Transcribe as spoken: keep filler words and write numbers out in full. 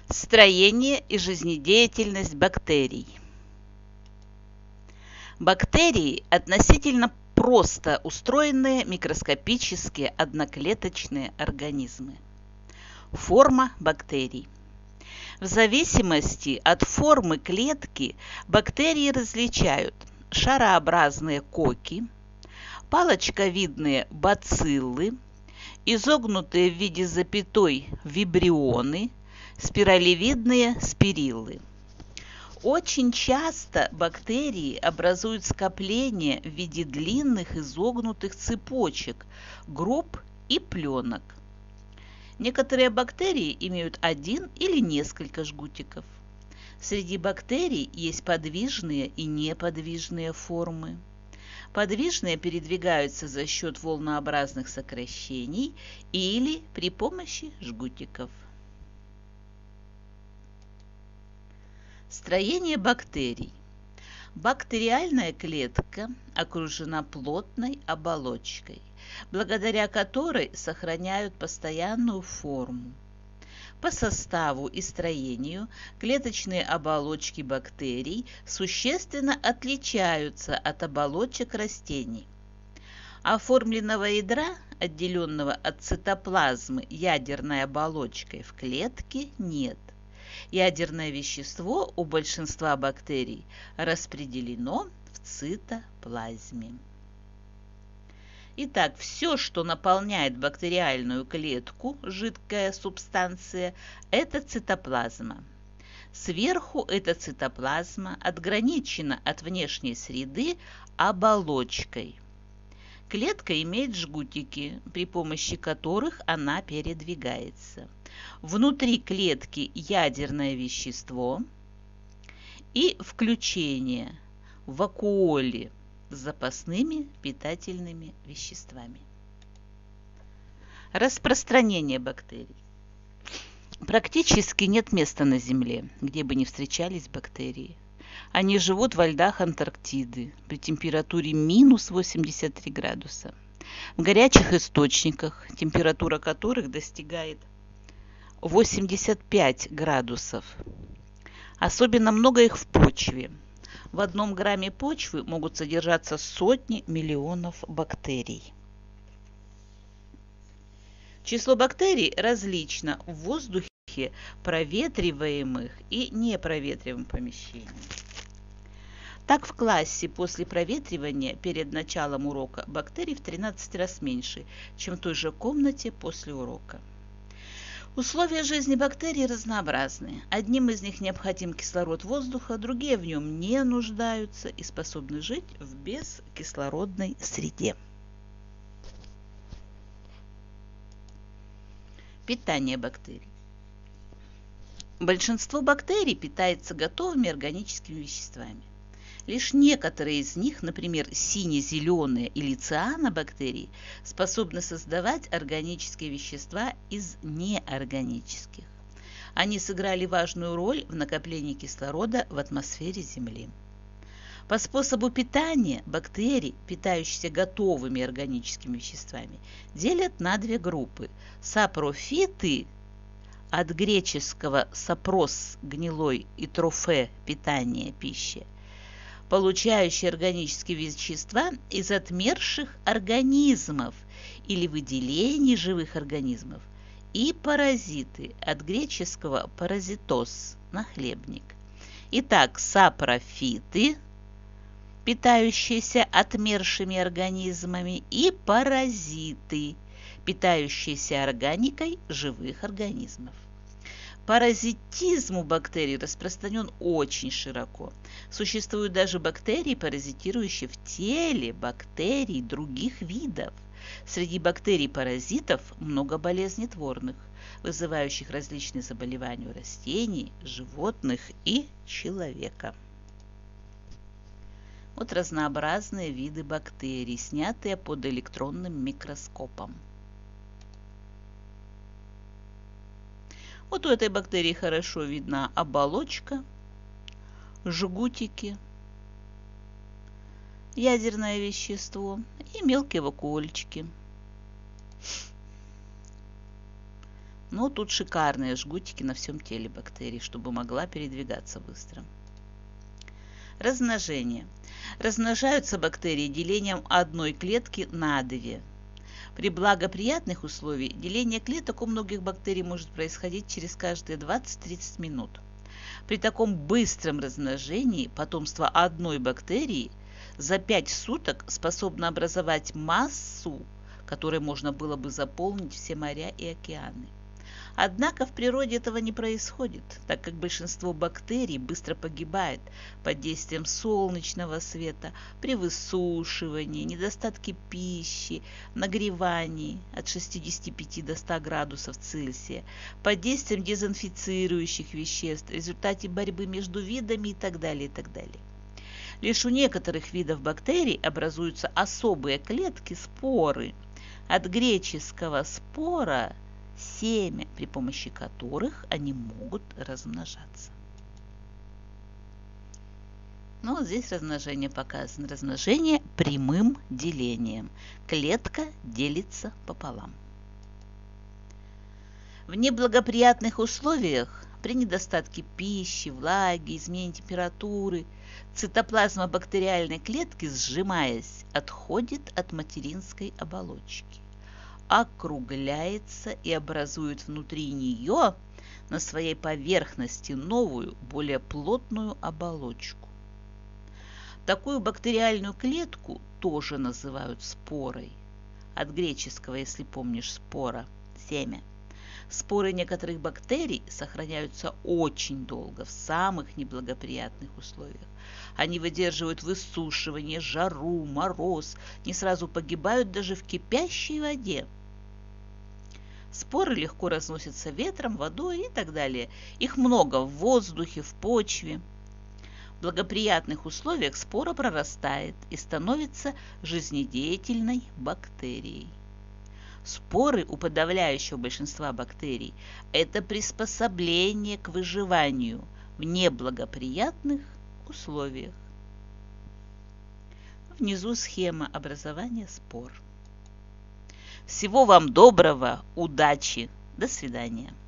Строение и жизнедеятельность бактерий. Бактерии относительно просто устроенные микроскопические одноклеточные организмы. Форма бактерий. В зависимости от формы клетки бактерии различают шарообразные коки, палочковидные бациллы, изогнутые в виде запятой вибрионы, спиралевидные спириллы. Очень часто бактерии образуют скопления в виде длинных изогнутых цепочек, групп и пленок. Некоторые бактерии имеют один или несколько жгутиков. Среди бактерий есть подвижные и неподвижные формы. Подвижные передвигаются за счет волнообразных сокращений или при помощи жгутиков. Строение бактерий. Бактериальная клетка окружена плотной оболочкой, благодаря которой сохраняют постоянную форму. По составу и строению клеточные оболочки бактерий существенно отличаются от оболочек растений. Оформленного ядра, отделенного от цитоплазмы ядерной оболочкой, в клетке нет. Ядерное вещество у большинства бактерий распределено в цитоплазме. Итак, все, что наполняет бактериальную клетку, жидкая субстанция, это цитоплазма. Сверху эта цитоплазма отграничена от внешней среды оболочкой. Клетка имеет жгутики, при помощи которых она передвигается. Внутри клетки ядерное вещество и включение вакуоли с запасными питательными веществами. Распространение бактерий. Практически нет места на Земле, где бы не встречались бактерии. Они живут во льдах Антарктиды при температуре минус восемьдесят три градуса, в горячих источниках, температура которых достигает восемьдесят пять градусов. Особенно много их в почве. В одном грамме почвы могут содержаться сотни миллионов бактерий. Число бактерий различно в воздухе, проветриваемых и непроветриваемых помещениях. Так, в классе после проветривания перед началом урока бактерий в тринадцать раз меньше, чем в той же комнате после урока. Условия жизни бактерий разнообразны. Одним из них необходим кислород воздуха, другие в нем не нуждаются и способны жить в бескислородной среде. Питание бактерий. Большинство бактерий питается готовыми органическими веществами. Лишь некоторые из них, например, сине-зеленые или цианобактерии, способны создавать органические вещества из неорганических. Они сыграли важную роль в накоплении кислорода в атмосфере Земли. По способу питания бактерии, питающиеся готовыми органическими веществами, делят на две группы. Сапрофиты, от греческого сапрос – гнилой и трофе – питание, пища, получающие органические вещества из отмерших организмов или выделений живых организмов, и паразиты, от греческого паразитос – нахлебник. Итак, сапрофиты, питающиеся отмершими организмами, и паразиты, питающиеся органикой живых организмов. Паразитизм у бактерий распространен очень широко. Существуют даже бактерии, паразитирующие в теле бактерий других видов. Среди бактерий-паразитов много болезнетворных, вызывающих различные заболевания у растений, животных и человека. Вот разнообразные виды бактерий, снятые под электронным микроскопом. Вот у этой бактерии хорошо видна оболочка, жгутики, ядерное вещество и мелкие вакуольчики. Но тут шикарные жгутики на всем теле бактерий, чтобы могла передвигаться быстро. Размножение. Размножаются бактерии делением одной клетки на две. При благоприятных условиях деление клеток у многих бактерий может происходить через каждые двадцать-тридцать минут. При таком быстром размножении потомство одной бактерии за пять суток способно образовать массу, которой можно было бы заполнить все моря и океаны. Однако в природе этого не происходит, так как большинство бактерий быстро погибает под действием солнечного света, при высушивании, недостатке пищи, нагревании от шестидесяти пяти до ста градусов Цельсия, под действием дезинфицирующих веществ, в результате борьбы между видами и так далее, и так далее. Лишь у некоторых видов бактерий образуются особые клетки, споры, от греческого спора – семя, при помощи которых они могут размножаться. Ну, вот здесь размножение показано. Размножение прямым делением. Клетка делится пополам. В неблагоприятных условиях, при недостатке пищи, влаги, изменении температуры, цитоплазма бактериальной клетки, сжимаясь, отходит от материнской оболочки, округляется и образует внутри нее на своей поверхности новую, более плотную оболочку. Такую бактериальную клетку тоже называют спорой. От греческого, если помнишь, спора – семя. Споры некоторых бактерий сохраняются очень долго в самых неблагоприятных условиях. Они выдерживают высушивание, жару, мороз, не сразу погибают даже в кипящей воде. Споры легко разносятся ветром, водой и так далее. Их много в воздухе, в почве. В благоприятных условиях спора прорастает и становится жизнедеятельной бактерией. Споры у подавляющего большинства бактерий – это приспособление к выживанию в неблагоприятных условиях. Внизу схема образования спор. Всего вам доброго, удачи, до свидания.